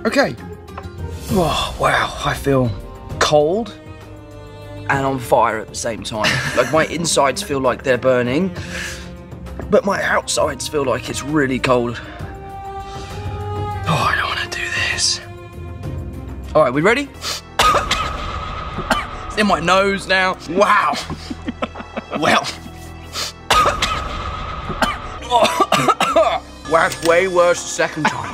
Okay. Oh, wow, I feel cold and on fire at the same time. Like my insides feel like they're burning, but my outsides feel like it's really cold. Oh, I don't want to do this. All right, we ready? It's in my nose now. Wow. Well. Wow, it's way worse the second time.